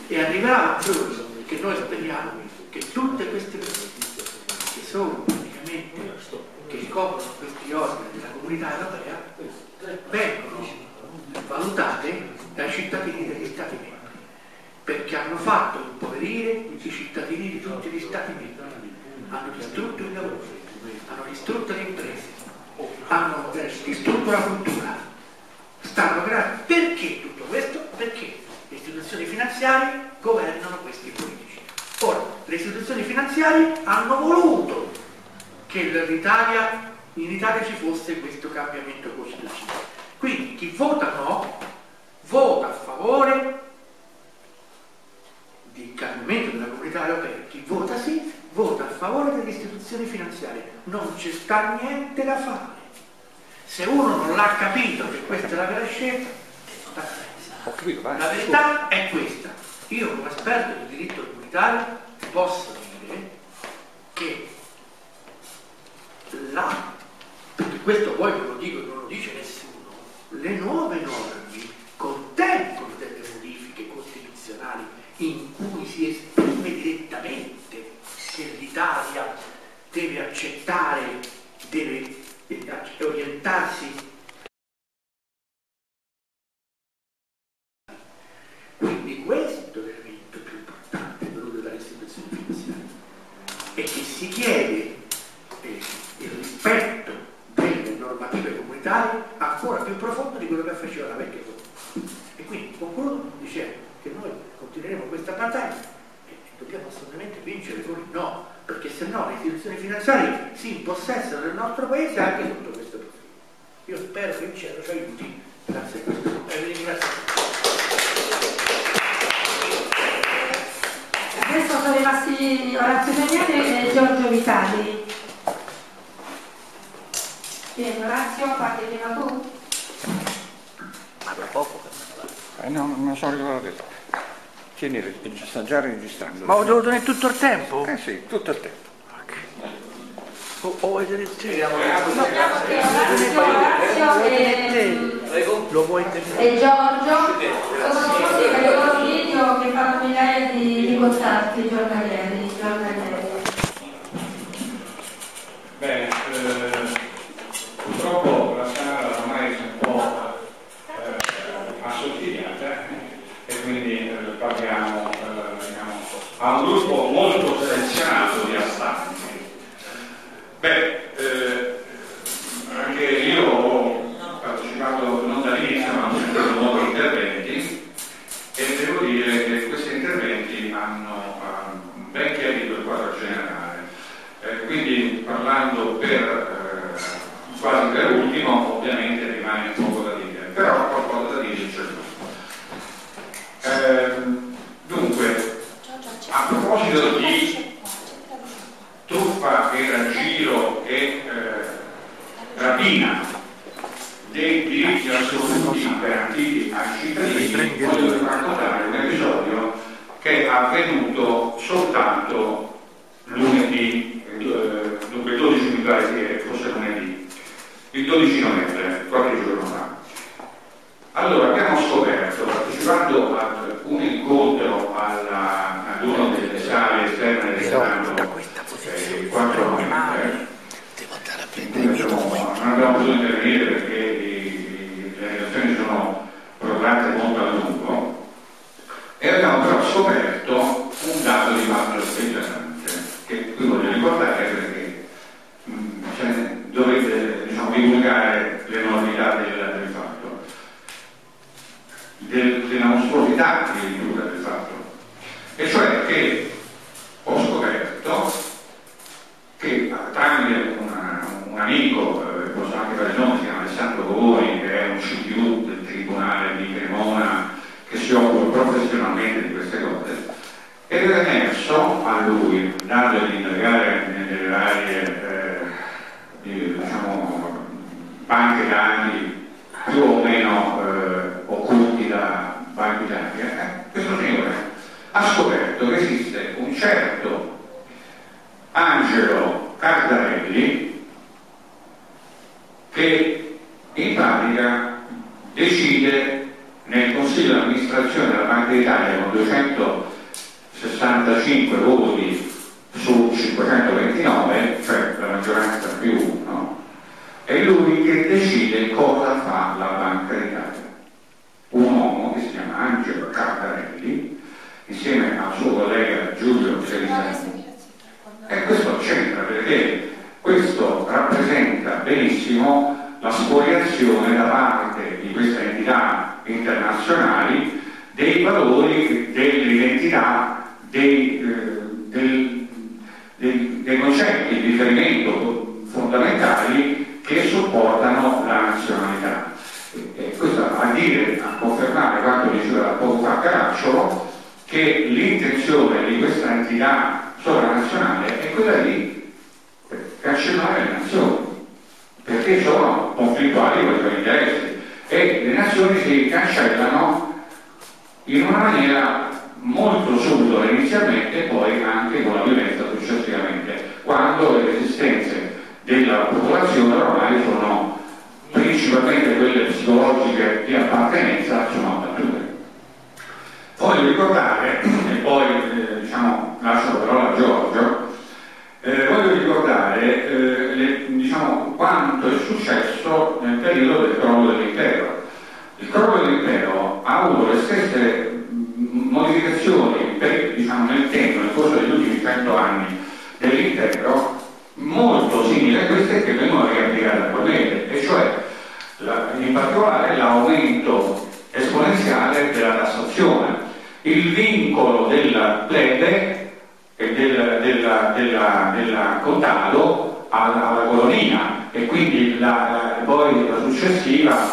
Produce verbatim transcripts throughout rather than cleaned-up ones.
E arriverà un giorno che noi speriamo che tutte queste persone che sono praticamente, che ricoprono questi organi della comunità europea vengono valutate dai cittadini degli Stati membri, perché hanno fatto impoverire i cittadini di tutti gli Stati membri, hanno distrutto il lavoro, hanno distrutto le imprese, hanno distrutto la cultura, stanno creando. Perché tutto questo? Perché le istituzioni finanziarie governano questi politici. Ora, le istituzioni finanziarie hanno voluto che l'Italia, in Italia ci fosse questo cambiamento costituzionale. Quindi chi vota no, vota a favore del cambiamento della comunità europea. Chi vota sì, vota a favore delle istituzioni finanziarie. Non c'è sta niente da fare. Se uno non l'ha capito che questa è la vera scelta, la verità è questa. Io come esperto di diritto comunitario posso dire che la, perché questo poi non lo dico, non lo dice nessuno, le nuove norme contengono delle modifiche costituzionali in cui si esprime direttamente che l'Italia deve accettare, deve orientarsi. Quindi questo è l'elemento più importante voluto dalle istituzioni finanziarie, e che si chiede eh, il rispetto delle normative comunitarie ancora più profondo di quello che faceva la vecchia Costituzione. E quindi concludo dicendo che noi continueremo questa battaglia e dobbiamo assolutamente vincere con il no, perché se no le istituzioni finanziarie si impossessano del nostro paese anche sotto questo profilo. Io spero che il cielo ci aiuti. Grazie a questo e vi ringrazio. Adesso sono rimasti Orazio Daniele e Giorgio Vitali. Vieni Orazio, parli prima tu? Parla poco. Eh no, non sono ricordato. Tieni, sta già registrando. Ma ho devo tenere tutto il tempo? Eh sì, tutto il tempo. O, o vedere il tempo? Orazio e, lo vuoi tenere? e Giorgio sono così che i loro video che fanno migliaia di, di contatti giornalieri. giornalieri. Bene, eh, purtroppo la sala ormai è un po' eh, assottigliata e quindi eh, parliamo eh, diciamo, a un gruppo molto selezionato di astanti. Beh, eh, anche io ho partecipato non dall'inizio ma ho sentito molti interventi e devo dire che questi interventi hanno uh, ben chiarito il quadro generale. Eh, quindi parlando per eh, quasi per ultimo, ovviamente rimane poco da dire, però qualcosa da dire c'è. Eh, dunque, a proposito di truffa e raggiro e eh, rapina dei diritti assoluti garantiti ai cittadini, voglio raccontare un episodio che è avvenuto soltanto lunedì, eh, dunque il dodici mi pare che fosse lunedì, il dodici novembre, qualche giorno fa. Allora abbiamo scoperto, partecipando ad un incontro alla, ad una delle sale esterne del Senato, il quattro novembre, non abbiamo potuto intervenire perché i, le relazioni sono prorogate molto a lungo, e abbiamo però scoperto un dato di fatto speggiante, che qui voglio ricordare perché mh, cioè, dovete diciamo, divulgare le novità del, del fatto, del, della mostruosità addirittura del fatto, e cioè che ho scoperto che tramite una, un amico, eh, posso anche fare il nome, si chiama Alessandro Govoni, che è un C P U del Tribunale di Cremona che si occupa professionalmente di queste cose, ed è emerso a lui, andando ad indagare nelle varie eh, diciamo, banche dati più o meno eh, occulti da Banca Italia, eh, questo signore ha scoperto che esiste un certo Angelo Cardarelli che in pratica decide nel Consiglio di amministrazione della Banca d'Italia presidenziale con duecentosessantacinque voti su cinquecentoventinove, cioè la maggioranza più uno, è lui che decide cosa fa la Banca d'Italia. Un uomo che si chiama Angelo Cardarelli, insieme al suo collega Giulio Cerisani. E questo c'entra perché questo rappresenta benissimo la spoliazione da parte di queste entità internazionali dei valori, dell'identità, dei, eh, del, dei, dei concetti di riferimento fondamentali che supportano la nazionalità. E, e questo a dire, a confermare quanto diceva poco fa Caracciolo, che l'intenzione di questa entità sovranazionale è quella di cancellare le nazioni, perché sono conflittuali con i suoi interessi, e le nazioni si cancellano in una maniera molto subdola inizialmente e poi anche con la violenza successivamente, quando le resistenze della popolazione ormai sono principalmente quelle psicologiche di appartenenza, sono abbattute. Voglio ricordare, e poi eh, diciamo, lascio la parola a Giorgio, eh, voglio ricordare eh, le, diciamo, quanto è successo nel periodo del crollo dell'impero. Il crollo dell'impero ha avuto le stesse modificazioni per, diciamo, nel tempo, nel corso degli ultimi cento anni dell'impero, molto simili a queste che vengono riapplicate attualmente, e cioè la, in particolare l'aumento esponenziale della tassazione, il vincolo della plebe e del, della, della, della contado alla, alla colonia, e quindi la, la, poi la successiva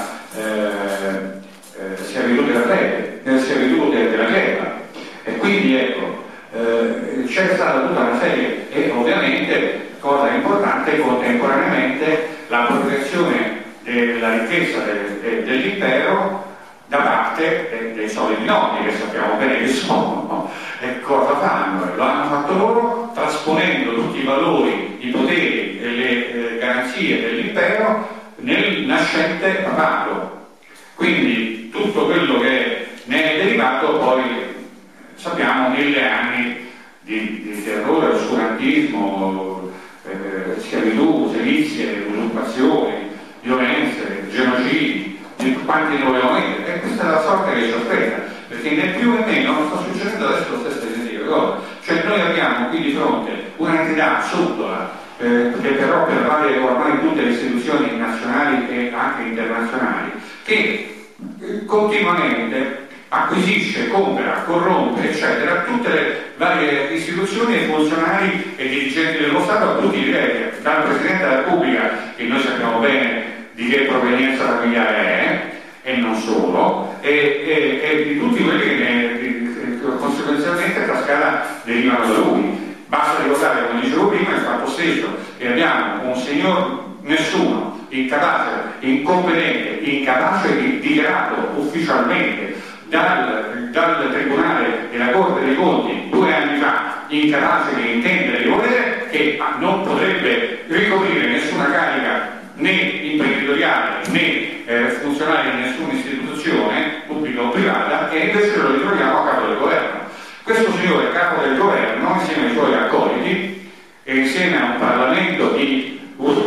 eh, eh, servitù della plebe, eh, servitù della gleba. E quindi ecco, eh, c'è stata tutta una serie, e ovviamente, cosa importante, contemporaneamente l'appropriazione della ricchezza de, de, dell'impero da parte dei, dei soliti noti, che sappiamo bene che sono, no? E cosa fanno? Lo hanno fatto loro trasponendo tutti i valori, i poteri e le eh, garanzie dell'impero nel nascente papato. Quindi tutto quello che ne è derivato poi sappiamo mille anni di, di terrore, oscurantismo, eh, schiavitù, sevizie, usurpazioni, violenze, genocidi, di quanti ne vogliamo mettere. E questa è la sorte che ci aspetta, perché né più né meno non sta succedendo adesso lo stesso identico cosa. Cioè noi abbiamo qui di fronte un'entità subdola, eh, che però pervade ormai tutte le istituzioni nazionali e anche internazionali, che eh, continuamente acquisisce, compra, corrompe, eccetera, tutte le varie istituzioni e funzionari e dirigenti dello Stato a tutti i livelli, dal Presidente della Repubblica, che noi sappiamo bene di che provenienza familiare è, e non solo, e, e, e di tutti quelli che ne, di, conseguenzialmente a scala derivano da lui. Basta ricordare, come dicevo prima, il fatto stesso che abbiamo un signor nessuno, incapace, incompetente, incapace di dichiarato ufficialmente dal, dal Tribunale della Corte dei Conti due anni fa, incapace di intendere di volere, che non potrebbe ricoprire nessuna carica né imprenditoriale né eh, funzionale in nessuna istituzione pubblica o privata, e invece lo ritroviamo a capo del governo. Questo signore capo del governo, insieme ai suoi accoliti e insieme a un Parlamento di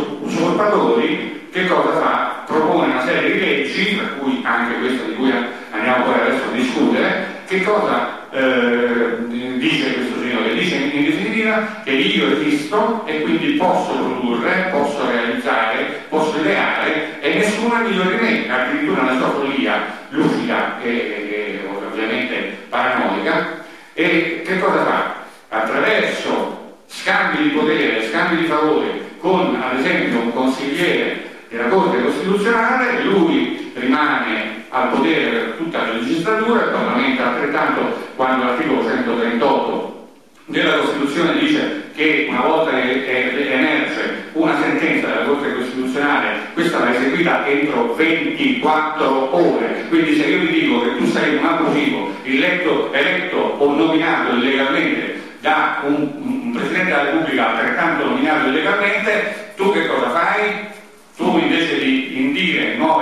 usurpatori, che cosa fa? Propone una serie di leggi, tra cui anche questa di cui andiamo poi adesso a discutere. Che cosa eh, dice questo signore? Dice in definitiva che io esisto e quindi posso produrre, posso realizzare, posso ideare, e nessuno è migliore di me, addirittura una sua follia lucida e, e ovviamente paranoica. E che cosa fa? Attraverso scambi di potere, scambi di favori con ad esempio un consigliere della Corte Costituzionale, lui rimane al potere per tutta la legislatura, il Parlamento altrettanto, quando l'articolo centotrentotto della Costituzione dice che una volta che emerge una sentenza della Corte Costituzionale, questa va eseguita entro ventiquattro ore. Quindi se io vi dico che tu sei un abusivo, eletto, eletto o nominato illegalmente da un, un Presidente della Repubblica altrettanto nominato illegalmente, tu che cosa fai? Tu invece di indire nuove elezioni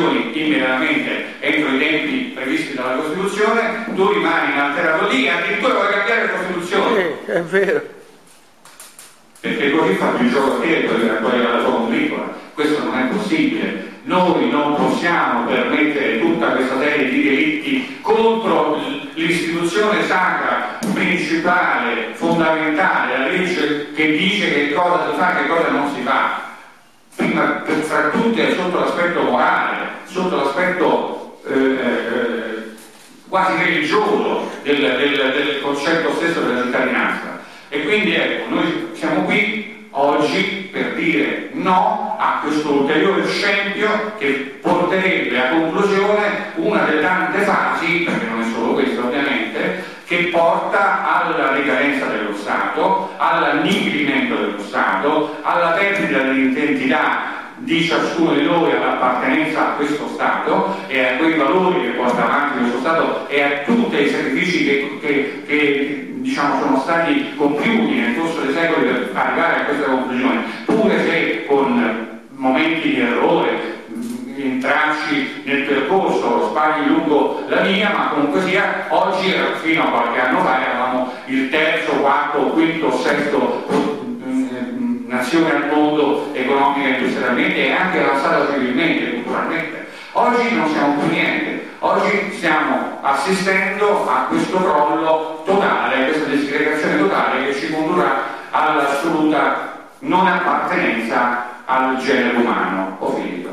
dimissioni immediatamente entro i tempi previsti dalla Costituzione, tu rimani inalterato lì e addirittura vuoi cambiare la Costituzione. Sì, è vero. Perché così fa più gioco a te per togliere la tua combricola. Questo non è possibile. Noi non possiamo permettere tutta questa serie di delitti contro l'istituzione sacra, principale, fondamentale, la legge che dice che cosa si fa e che cosa non si fa. Prima, fra tutte, sotto l'aspetto morale, sotto l'aspetto eh, eh, quasi religioso del, del, del concetto stesso della cittadinanza. E quindi ecco, noi siamo qui oggi per dire no a questo ulteriore scempio che porterebbe a conclusione una delle tante fasi, perché non è solo questo ovviamente, che porta alla ricadenza dello Stato, all'annichilimento dello Stato, alla perdita dell'identità di ciascuno di noi, all'appartenenza a questo Stato e a quei valori che porta avanti questo Stato e a tutti i sacrifici che, che, che diciamo sono stati compiuti nel corso dei secoli per arrivare a questa conclusione, pure se con momenti di errore, intralci nel percorso, sbagli lungo la via, ma comunque sia, oggi fino a qualche anno fa eravamo il terzo, quarto, quinto, sesto nazione al mondo economica e industrialmente e anche avanzata civilmente, culturalmente. Oggi non siamo più niente, oggi stiamo assistendo a questo crollo totale, a questa disgregazione totale che ci condurrà all'assoluta non appartenenza al genere umano. Ho finito.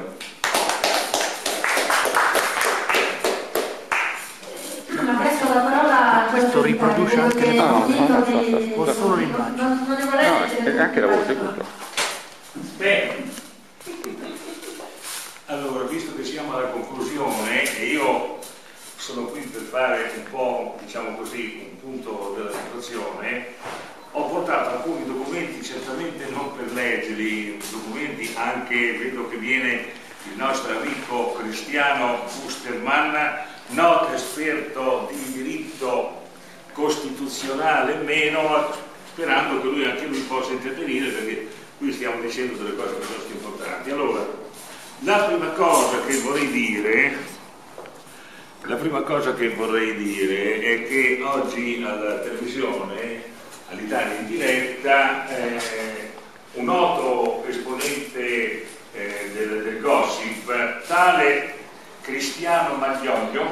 Adesso la parola a questo riproduce anche le parole, di... o solo l'immagine? Non, non ne vorrei No, leggere. è anche la voce, tutto. Bene, allora, visto che siamo alla conclusione e io sono qui per fare un po', diciamo così, un punto della situazione, ho portato alcuni documenti, certamente non per leggerli, documenti anche, vedo che viene il nostro amico Cristiano Fustermann, noto esperto di diritto costituzionale meno, sperando che lui anche lui possa intervenire, perché qui stiamo dicendo delle cose piuttosto importanti. Allora, la prima cosa che vorrei dire, la prima cosa che vorrei dire è che oggi alla televisione, all'Italia in diretta, eh, un noto esponente eh, del, del gossip, tale Cristiano Maglioglio,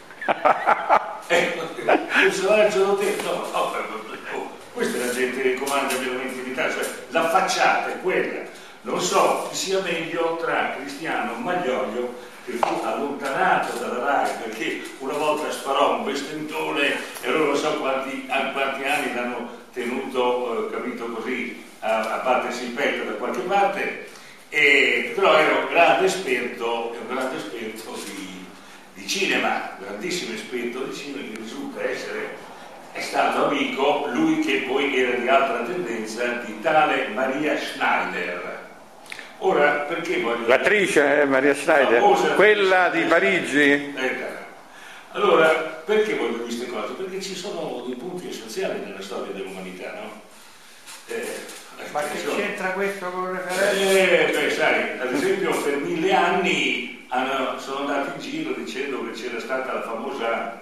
eh, personaggio notevole, no, no, questa è la gente che comanda veramente in Italia, cioè la facciata è quella. Non so chi sia meglio tra Cristiano Maglioglio, che fu allontanato dalla RAI perché una volta sparò un bestentone e allora non so quanti, a quanti anni l'hanno tenuto, eh, capito così, a, a battersi il petto da qualche parte, e, però era un grande esperto, un grande esperto di, di cinema, grandissimo esperto di cinema, che risulta essere, è stato amico, lui che poi era di altra tendenza, di tale Maria Schneider. Ora, perché voglio... L'attrice, eh, Maria Schneider, quella di Parigi. Eh, allora, perché voglio queste cose? Perché ci sono dei punti essenziali nella storia dell'umanità, no? Eh, Ma che c'entra questo con il referendum? Eh, beh, sai, ad esempio per mille anni hanno, sono andati in giro dicendo che c'era stata la famosa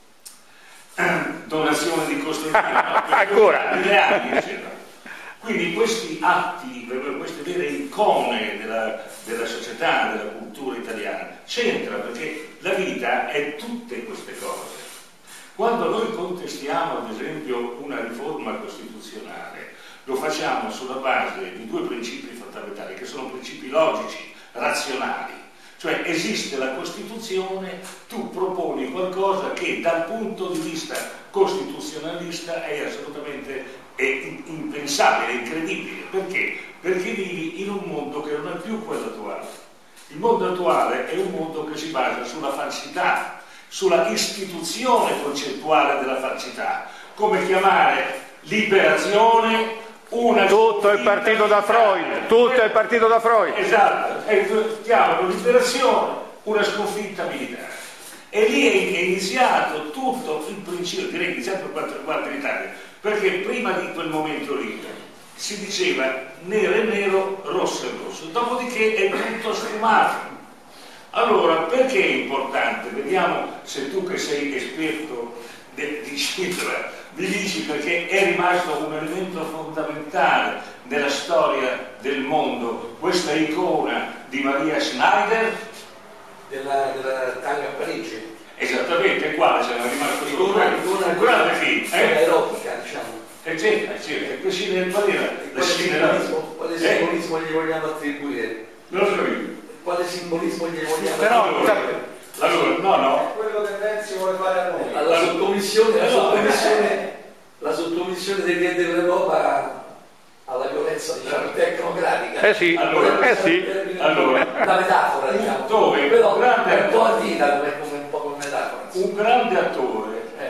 donazione di Costantino. No? Ancora? Mille anni, eccetera. Quindi questi atti, queste vere icone della, della società, della cultura italiana, c'entra perché la vita è tutte queste cose. Quando noi contestiamo ad esempio una riforma costituzionale, lo facciamo sulla base di due principi fondamentali, che sono principi logici, razionali. Cioè esiste la Costituzione, tu proponi qualcosa che dal punto di vista costituzionalista è assolutamente è impensabile, incredibile. Perché? Perché vivi in un mondo che non è più quello attuale. Il mondo attuale è un mondo che si basa sulla falsità, sulla istituzione concettuale della falsità. Come chiamare liberazione una... Tutto è partito da Freud, tutto è partito da Freud. Esatto, e chiamano liberazione una sconfitta militare. E lì è iniziato tutto il principio, direi iniziato per quanto riguarda l'Italia, perché prima di quel momento lì si diceva nero è nero, rosso è rosso, dopodiché è tutto sfumato. Allora, perché è importante? Vediamo se tu che sei esperto de, di Schindler mi dici perché è rimasto un elemento fondamentale nella storia del mondo questa icona di Maria Schneider della, della tanga a Parigi. Esattamente, quale c'era rimasto solo Icona, quello? icona, un grande film, eh? erotica, diciamo. Eccetera, eccetera, che si qual era la scena? Quale simbolismo gli vogliamo attribuire? Non lo so io. Quale simbolismo gli vogliamo Però, attribuire? Allora, no, no. È quello che Renzi vuole fare a noi. Alla sottomissione, la sottomissione, la sottomissione degli enti dell'Europa alla violenza, diciamo, tecnocratica. Eh sì, allora, eh sì. Allora, la metafora, diciamo. Dove? Però Grande è un po' ardita come, come un po' come metafora. Un grande attore Eh,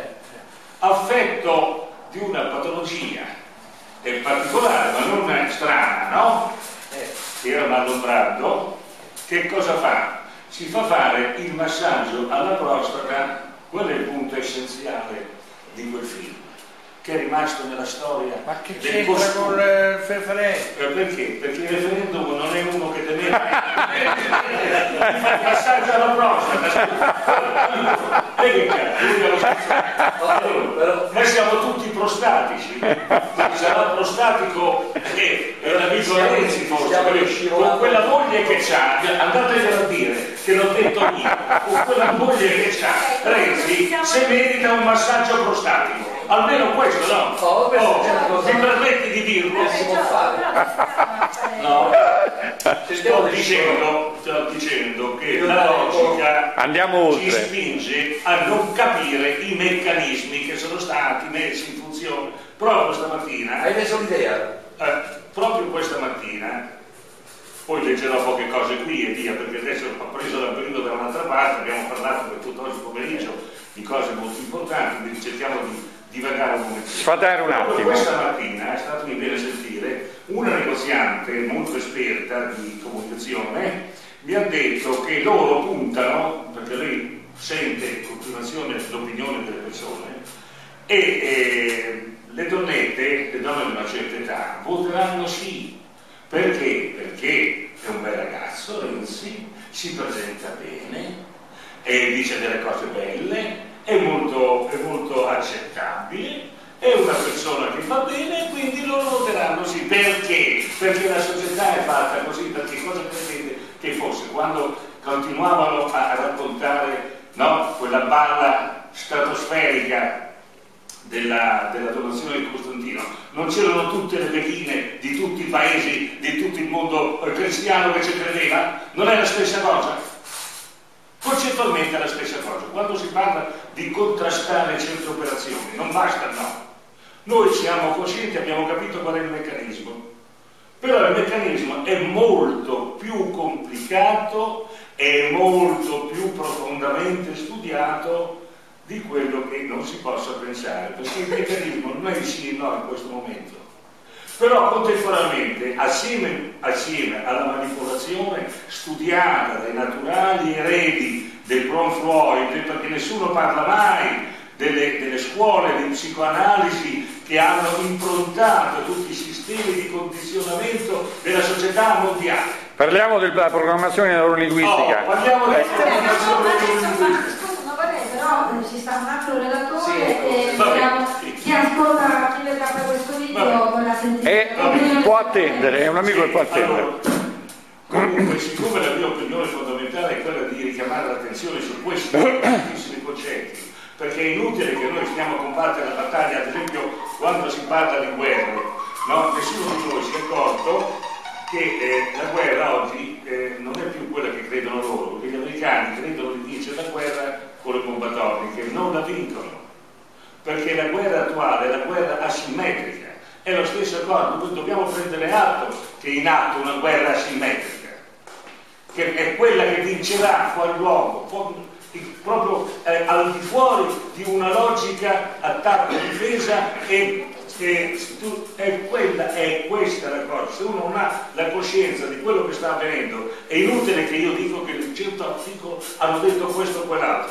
affetto di una patologia è particolare, ma non strana, no? eh. Che era Marlon Brando, che cosa fa? Si fa fare il massaggio alla prostata, quello è il punto essenziale di quel film, che è rimasto nella storia. Ma che del c'entra costume. con il referendum? Eh, perché? Perché il referendum non è uno che te mette ti fa il passaggio alla prostata. E che cazzo? Allora, noi siamo tutti prostatici, ma sarà prostatico e l'amico Renzi forse, con quella moglie che c'ha, andatevelo a dire che l'ho detto io, con quella moglie che c'ha, Renzi se merita un massaggio prostatico. Almeno questo, no? Oh, questo oh, è una cosa- mi permetti di dirlo? si può fare. No, sto dicendo, sto dicendo che la logica Andiamo ci oltre. spinge a non capire i meccanismi che sono stati messi in funzione proprio stamattina. Hai messo l'idea? Eh, proprio questa mattina, poi leggerò poche cose qui e via, perché adesso ho preso la periodo da un'altra parte, abbiamo parlato per tutto oggi pomeriggio di cose molto importanti, quindi cerchiamo di divagare un momento. Sfatare un Proprio attimo. questa mattina è stato mi bene sentire una negoziante molto esperta di comunicazione mi ha detto che loro puntano, perché lei sente in continuazione l'opinione delle persone, e eh, le donnette, le donne di una certa età, voteranno sì. Perché? Perché è un bel ragazzo, Renzi, si presenta bene, e dice delle cose belle, è molto, è molto accettabile, è una persona che fa bene e quindi loro voteranno sì. Perché? Perché la società è fatta così, perché cosa credete che fosse? Quando continuavano a, a raccontare, no, quella balla stratosferica della, della donazione di Costantino, non c'erano tutte le vecchine di tutti i paesi, di tutto il mondo cristiano che ci credeva? Non è la stessa cosa? Concettualmente è la stessa cosa. Quando si parla di contrastare certe operazioni, non basta, no. Noi siamo coscienti, abbiamo capito qual è il meccanismo, però il meccanismo è molto più complicato e molto più profondamente studiato di quello che non si possa pensare, perché il meccanismo non è il sì e no in questo momento. Però contemporaneamente, assieme, assieme alla manipolazione studiata dai naturali eredi del Prom Freud, perché nessuno parla mai delle, delle scuole di psicoanalisi che hanno improntato tutti i sistemi di condizionamento della società mondiale. Parliamo della programmazione neurolinguistica. Oh, parliamo della programmazione neurolinguistica. Però ci sta un altro relatore Sì, e vabbè, vediamo sì. chi ascolta, chi vedrà per questo video Vabbè. vorrà sentire. E l'opinione può del- attendere, è un amico che può attendere. Allora, comunque, siccome la mia opinione fondamentale è quella di richiamare l'attenzione su questi importantissimi concetti, perché è inutile che noi stiamo a combattere la battaglia, ad esempio quando si parla di guerre, no? Nessuno di noi si è accorto che eh, la guerra oggi eh, non è più quella che credono loro, perché gli americani credono di vincere la guerra con le bombe atomiche, non la vincono, perché la guerra attuale è la guerra asimmetrica, è lo stesso cosa. Noi dobbiamo prendere atto che è in atto una guerra asimmetrica, che è quella che vincerà fuori luogo, proprio eh, al di fuori di una logica attacco-difesa e che è quella, è questa la cosa. Se uno non ha la coscienza di quello che sta avvenendo, è inutile che io dico che in un certo articolo hanno detto questo o quell'altro.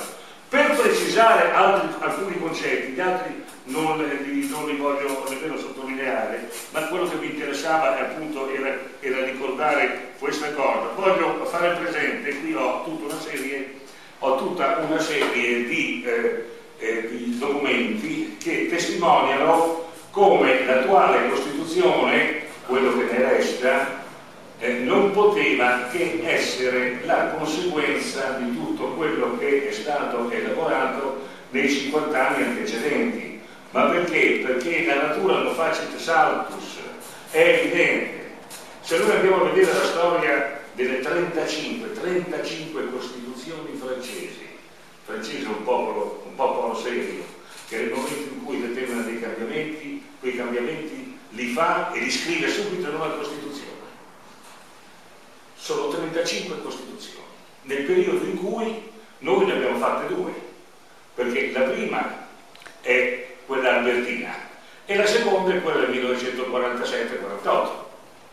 Per precisare altri, alcuni concetti, gli altri non li, non li voglio nemmeno sottolineare, ma quello che mi interessava appunto era, era ricordare questa cosa. Voglio fare presente, qui ho tutta una serie, ho tutta una serie di, eh, eh, di documenti che testimoniano come l'attuale Costituzione, quello che ne resta, eh, non poteva che essere la conseguenza di tutto quello che è stato elaborato nei cinquanta anni antecedenti. Ma perché? Perché la natura non facit saltus, è evidente. Se noi andiamo a vedere la storia delle trentacinque, trentacinque costituzioni francesi, francese è un popolo, un popolo serio, che nel momento in cui determina dei cambiamenti, quei cambiamenti li fa e li scrive subito in una Costituzione. Sono trentacinque costituzioni, nel periodo in cui noi ne abbiamo fatte due, perché la prima è quella albertina e la seconda è quella del millenovecentoquarantasette quarantotto,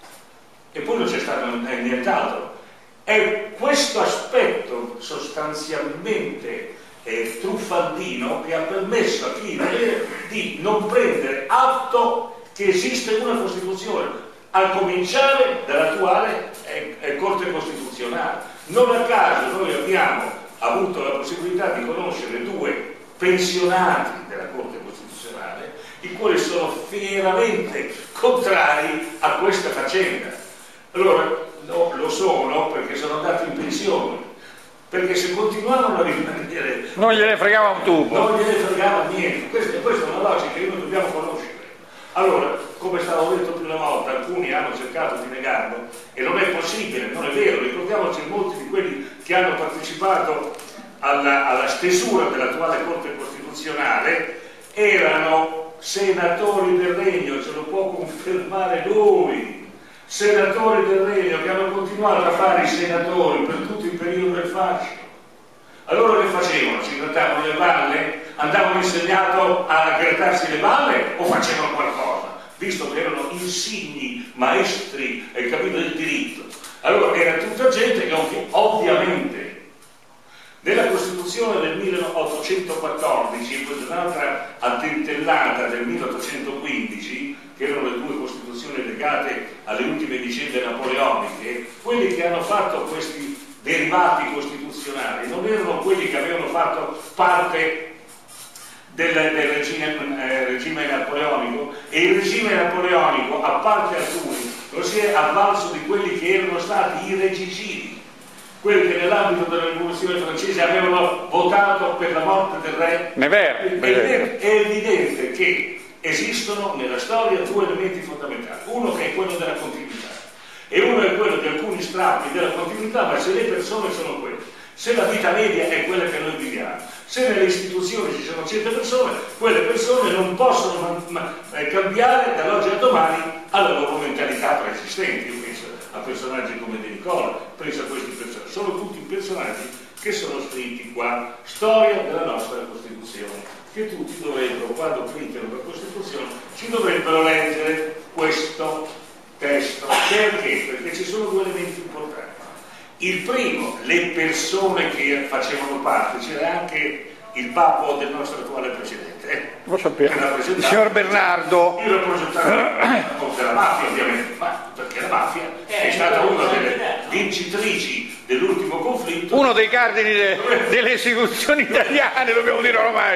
e poi non c'è stato nient'altro. È questo aspetto sostanzialmente eh, truffaldino che ha permesso a chi deve di non prendere atto che esiste una Costituzione, a cominciare dall'attuale eh, eh, Corte Costituzionale. Non a caso noi abbiamo avuto la possibilità di conoscere due pensionati della Corte Costituzionale, i quali sono fieramente contrari a questa faccenda. Allora, no, lo sono perché sono andati in pensione, perché se continuavano a rimanere non gliene fregava un tubo, non gliene fregava niente. Questa, questa è una logica che noi dobbiamo conoscere. Allora, come stavo detto più una volta, alcuni hanno cercato di negarlo e non è possibile, non è vero. Ricordiamoci molti di quelli che hanno partecipato alla, alla stesura dell'attuale Corte Costituzionale erano senatori del Regno, ce lo può confermare lui, senatori del Regno che hanno continuato a fare i senatori per tutto il periodo del fascio. Allora che facevano? Si grattavano le balle? Andavano insegnato a grattarsi le balle o facevano qualcosa? Visto che erano insigni maestri e capito del diritto. Allora era tutta gente che ovvi ovviamente nella Costituzione del milleottocentoquattordici e poi un'altra attentellata del milleottocentoquindici, che erano le due Costituzioni legate alle ultime vicende napoleoniche, quelli che hanno fatto questi derivati costituzionali non erano quelli che avevano fatto parte del, del regime, eh, regime napoleonico, e il regime napoleonico, a parte alcuni, non si è avvalso di quelli che erano stati i regicidi, quelli che nell'ambito della rivoluzione francese avevano votato per la morte del re. Nevers. È, è evidente che esistono nella storia due elementi fondamentali, uno che è quello della continuità e uno è quello di alcuni strappi della continuità, ma se le persone sono quelle, se la vita media è quella che noi viviamo, se nelle istituzioni ci sono certe persone, quelle persone non possono ma, ma, eh, cambiare dall'oggi al domani alla loro mentalità preesistente. Io penso a personaggi come De Nicola, penso a questi personaggi, sono tutti personaggi che sono scritti qua, storia della nostra Costituzione, che tutti dovrebbero, quando criticano la Costituzione, ci dovrebbero leggere questo testo. Perché? Perché ci sono due elementi importanti. Il primo, le persone che facevano parte, c'era anche il papo del nostro attuale presidente, eh? Lo sappiamo, il signor Bernardo. Il rappresentante della mafia, ovviamente, ma perché la mafia è stata una delle vincitrici dell'ultimo conflitto. Uno dei cardini de, delle istituzioni italiane, dobbiamo dire ormai.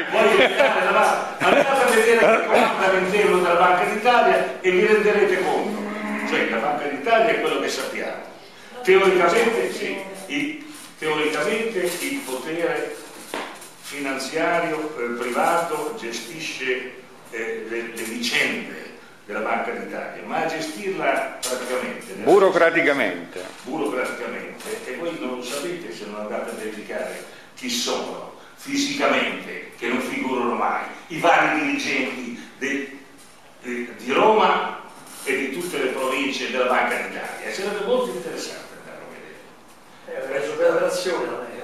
Andate a vedere che comanda all'interno della Banca d'Italia e vi renderete conto. Cioè la Banca d'Italia è quello che sappiamo. Teoricamente, sì, il, teoricamente il potere finanziario eh, privato gestisce eh, le, le vicende della Banca d'Italia, ma a gestirla praticamente burocraticamente burocraticamente e voi non lo sapete se non andate a verificare chi sono fisicamente, che non figurano mai, i vari dirigenti de, de, di Roma e di tutte le province della Banca d'Italia. Sarebbe molto interessante andare a vedere. È una società per azioni, non è?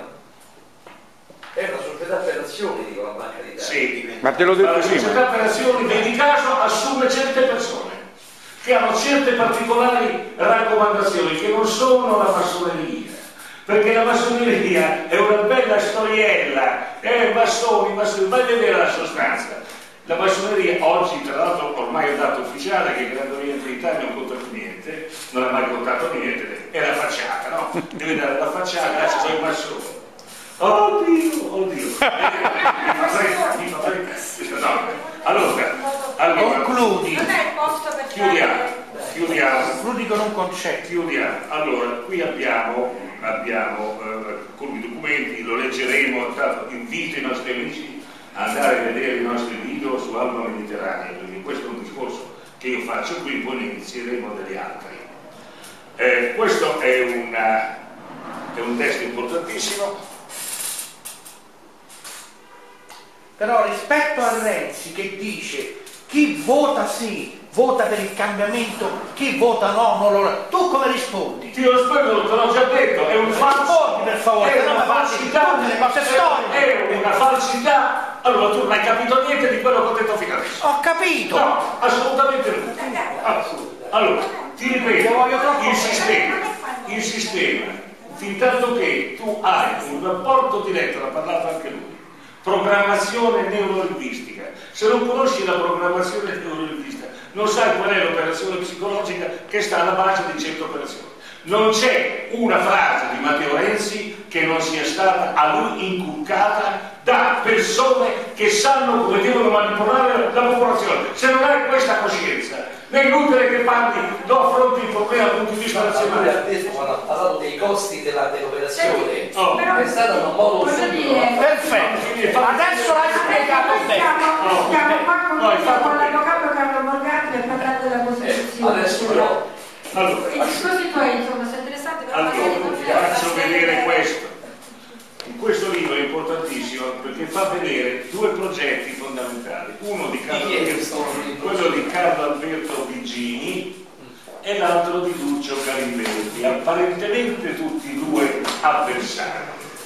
È una società per azioni, dico, la Banca d'Italia. Sì, ma te l'ho detto la prima. La società per azioni, vedi caso, assume certe persone che hanno certe particolari raccomandazioni che non sono la massoneria, perché la massoneria è una bella storiella, eh, massoni, massoni, vai a vedere la sostanza. La massoneria oggi, tra l'altro, ormai è dato ufficiale che il Grande Oriente d'Italia non conta più niente, non ha mai contato niente, è la facciata, no? Devi dare la facciata, ci sono i massoni. Oddio, oddio. Mi fa fretta, mi fa fretta. No. Allora, allora, Concludi. Non è il posto per chiudiamo, chiudiamo. Concludi con un concetto. Chiudiamo. Allora, qui abbiamo, abbiamo eh, con i documenti, lo leggeremo, tanto invito i nostri amici ad andare a vedere i nostri video su Alma Mediterranea, perché questo è un discorso che io faccio qui, poi ne inizieremo degli altri. Eh, questo è, una, è un testo importantissimo. Però rispetto a Renzi che dice chi vota sì, vota per il cambiamento, chi vota no, non lo... Tu come rispondi? Ti ho risposto, te l'ho già detto, è un falso, per favore, è una falsità, le cose storiche. è una falsità. Allora tu non hai capito niente di quello che ho detto fino adesso. Ho capito. No, assolutamente no. Allora, ti ripeto, il sistema, il sistema, fin tanto che tu hai un rapporto diretto, l'ha parlato anche lui, programmazione neurolinguistica. Se non conosci la programmazione neurolinguistica, non sai qual è l'operazione psicologica che sta alla base di certe operazioni. Non c'è una frase di Matteo Renzi che non sia stata a lui inculcata da persone che sanno come devono manipolare la popolazione. Se non hai questa coscienza, non è inutile che parli, lo affronti il problema dal punto di vista nazionale. Ha detto, quando ha parlato dei costi della dell'operazione, Oh. è stato un modo Voglio dire, Perfetto. Adesso l'hai spiegato noi bene. stiamo, stiamo qua con, No, infatti- con l'avvocato Carlo Morgatti per parlare della Eh, Costituzione. adesso però Allora, I discorsi tuoi insomma sono interessanti, però magari allora, non vi c'è faccio vedere questo. In questo libro è importantissimo perché fa vedere due progetti fondamentali, uno di Carlo Alberto, quello di Carlo Alberto Vigini e l'altro di Duccio Galimberti, apparentemente tutti e due avversari,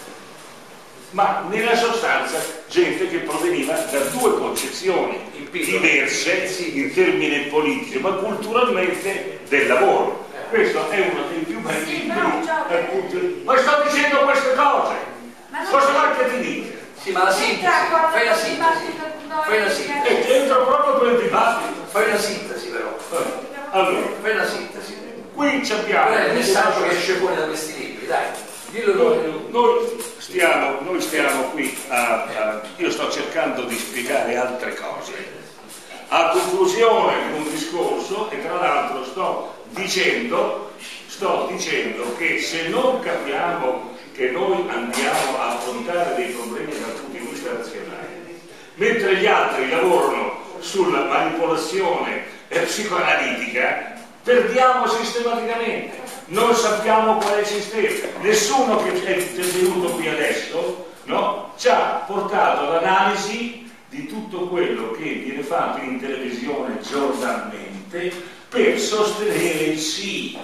ma nella sostanza gente che proveniva da due concezioni diverse in termini politici, ma culturalmente del lavoro. Questo è uno dei più belli Sì, libri no, già, dal punto di- ma sto dicendo queste cose, Ma non cosa c'è- vuoi che ti dica? sì, ma la sintesi, fai la sintesi, fai la sintesi, E entro proprio quel dibattito. fai una sintesi però, Allora, fai una sintesi. qui ci abbiamo Qual è il messaggio che esce fuori da questi libri? Dai, dillo noi. Noi stiamo, noi stiamo qui a, a- io sto cercando di spiegare altre cose a conclusione di un discorso, e tra l'altro sto dicendo sto dicendo che se non capiamo che noi andiamo a affrontare dei problemi dal punto di vista razionale, mentre gli altri lavorano sulla manipolazione eh, psicoanalitica, perdiamo sistematicamente, non sappiamo qual è il sistema. Nessuno che è venuto qui adesso, no, ci ha portato all'analisi di tutto quello che viene fatto in televisione giornalmente per sostenere il sì.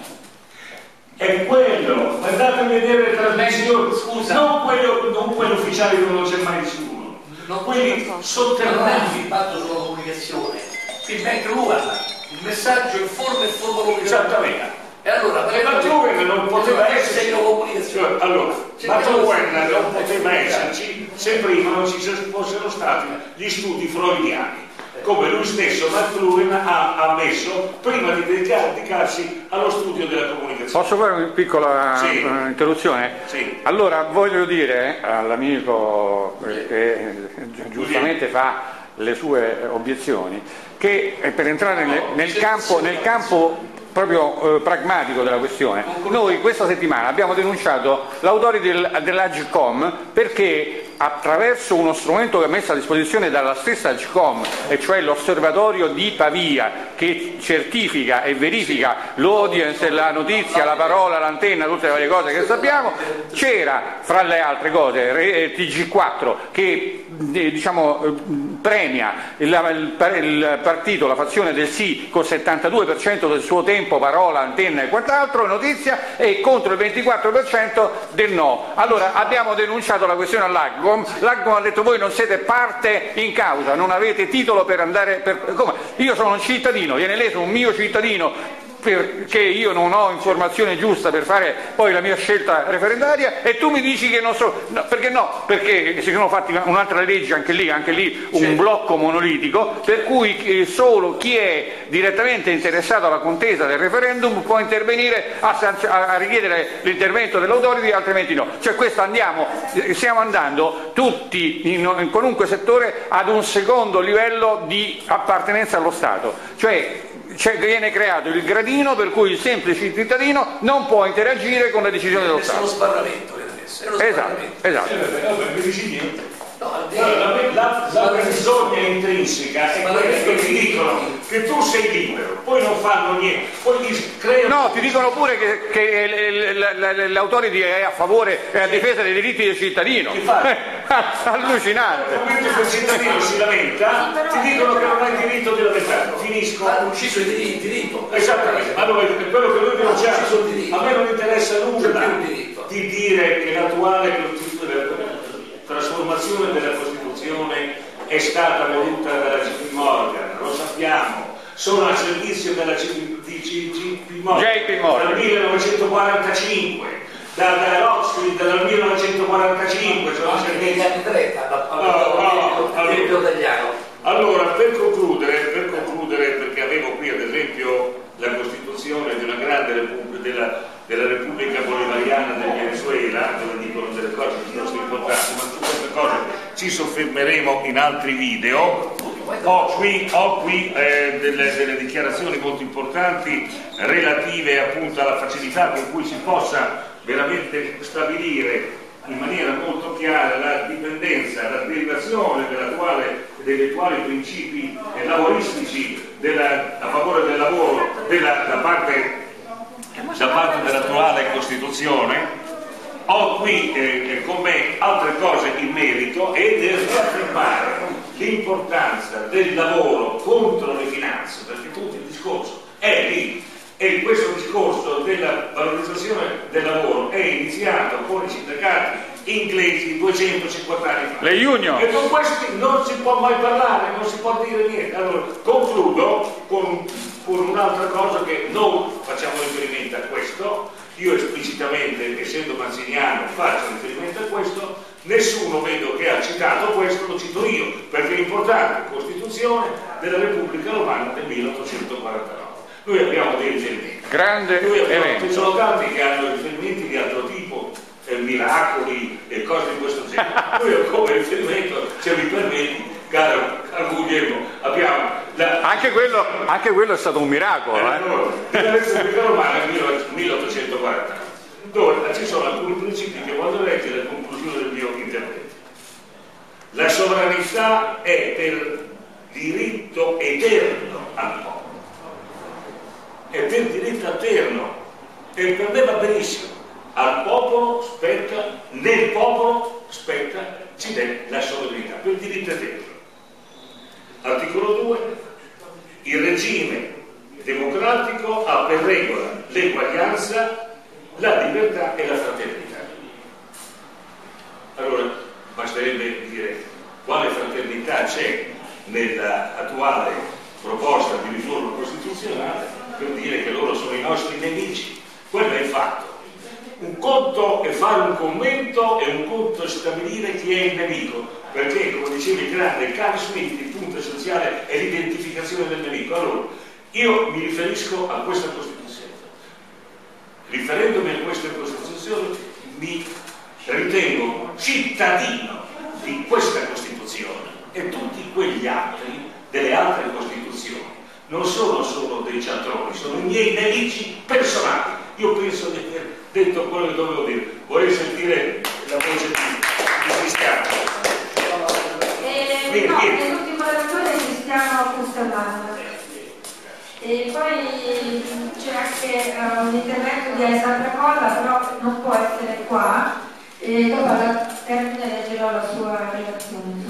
È quello, andate a vedere le trasmissioni, Scusa. non quello, non quello ufficiale dove non c'è mai nessuno, Non- quelli Ma non è un sotterranei. impatto sulla comunicazione, feedback Luan, il messaggio informa e forma comunicazione. Esattamente. E allora, per Ma Twain non poteva esserci. comunicazione. Allora, ma Cerchiamo Twain di- non poteva esserci se prima non ci fossero stati gli studi freudiani, come lui stesso McLuhan ha ammesso prima di dedicarsi allo studio della comunicazione. Posso fare una piccola Sì. eh, interruzione? Sì. Allora voglio dire all'amico eh, che gi- giustamente fa le sue obiezioni che eh, per entrare nel, nel campo, nel campo proprio eh, pragmatico della questione, noi questa settimana abbiamo denunciato l'autori del, dell'Agcom perché attraverso uno strumento che è messo a disposizione dalla stessa Agcom, e cioè l'osservatorio di Pavia, che certifica e verifica l'audience, la notizia, la parola, l'antenna, tutte le varie cose che sappiamo, c'era fra le altre cose T G quattro che eh, diciamo eh, premia il, il, il partito, la fazione del sì col settantadue per cento del suo tempo, parola, antenna e quant'altro, notizia, e contro il ventiquattro per cento del no. Allora abbiamo denunciato la questione all'Agcom, l'Agcom ha detto voi non siete parte in causa, non avete titolo per andare per... Come? Io sono un cittadino, viene leso un mio cittadino perché io non ho informazione giusta per fare poi la mia scelta referendaria, e tu mi dici che non so, no, perché no? Perché si sono fatti un'altra legge, anche lì, anche lì un Certo. blocco monolitico, per cui solo chi è direttamente interessato alla contesa del referendum può intervenire a, a richiedere l'intervento dell'autority, altrimenti no. Cioè questo andiamo, stiamo andando tutti in, in qualunque settore ad un secondo livello di appartenenza allo Stato, cioè Cioè, viene creato il gradino per cui il semplice cittadino non può interagire con le decisioni dello Stato. È uno sbarramento, viene messo. È uno Esatto, sbarramento. esatto. Non mi dici niente. No, Allora, la, la, la menzogna intrinseca è quella che ti dicono che tu sei libero, poi non fanno niente, poi ti creano... No, ti dicono pure che, che l'autority è a favore e a difesa dei diritti del cittadino. Allucinante. Nel momento che il cittadino si lamenta, ti dicono che non hai diritto di lamentarlo. Finisco. hanno ucciso i diritti, diritto. Esattamente, allora è quello che noi denunciamo. A me non interessa nulla diritto. di dire che l'attuale trasformazione della Costituzione è stata voluta dalla J P Morgan, lo sappiamo, sono al servizio della J P Morgan dal millenovecentoquarantacinque, da, da Rothschild dal millenovecentoquarantacinque, sono al servizio. Allora, per concludere, per concludere, perché avevo qui ad esempio la Costituzione di una grande Repubblica, della, della Repubblica Bolivariana del Venezuela, dove dicono delle cose che sono importanti, ma su queste cose ci soffermeremo in altri video. Ho qui, ho qui eh, delle, delle dichiarazioni molto importanti relative appunto alla facilità con cui si possa veramente stabilire in maniera molto chiara la dipendenza, la derivazione dell'attuale, degli attuali principi eh, lavoristici della, a favore del lavoro della, da parte, da parte dell'attuale Costituzione. Ho qui eh, con me altre cose in merito e nel riaffermare l'importanza del lavoro contro le finanze, perché tutto il discorso è lì. E questo discorso della valorizzazione del lavoro è iniziato con i sindacati inglesi duecentocinquanta anni fa. Le union. E con questi non si può mai parlare, non si può dire niente. Allora, concludo con, con un'altra cosa che noi facciamo riferimento a questo. Io esplicitamente, essendo manziniano, faccio riferimento a questo. Nessuno vedo che ha citato questo, lo cito io, perché è importante, Costituzione della Repubblica Romana del milleottocentoquarantanove. Noi abbiamo dei riferimenti. Grande Noi abbiamo, evento. ci sono tanti che hanno riferimenti di altro tipo, eh, miracoli e cose di questo genere. Noi come riferimento, se mi permetti, caro, caro Guglielmo, abbiamo la... Anche quello, anche quello è stato un miracolo. Eh? della Repubblica Romana del milleottocentoquarantanove, dove ci sono alcuni principi che voglio leggere a conclusione del mio intervento. La sovranità è per diritto eterno al popolo. È per diritto eterno e per me va benissimo. Al popolo spetta, nel popolo spetta, ci dà la sovranità per diritto eterno. Articolo due. Il regime democratico ha per regola l'eguaglianza, la libertà e la fraternità. Allora basterebbe dire quale fraternità c'è nell'attuale proposta di riforma costituzionale per dire che loro sono i nostri nemici. Quello è il fatto. Un conto è fare un commento e un conto è stabilire chi è il nemico, perché come diceva il grande Carl Schmitt il punto essenziale è l'identificazione del nemico. Allora io mi riferisco a questa Costituzione, riferendomi a questa Costituzione mi ritengo cittadino di questa Costituzione e tutti quegli altri delle altre Costituzioni non sono solo dei cialtroni, sono i miei nemici personali. Io penso di aver detto quello che dovevo dire. Vorrei sentire la voce di Cristiano. Eh, no, nell'ultimo relatore Cristiano Custellano. E poi c'è anche uh, un intervento di Alessandra Colla, però non può essere qua. E dopo alla termine leggerò la sua relazione.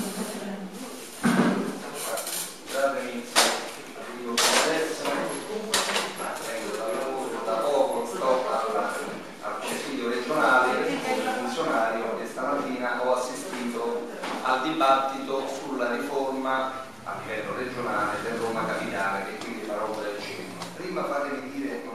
Funzionario e stamattina ho assistito al dibattito sulla riforma a livello regionale del Roma Capitale, che quindi farò del cinema. Prima fatemi dire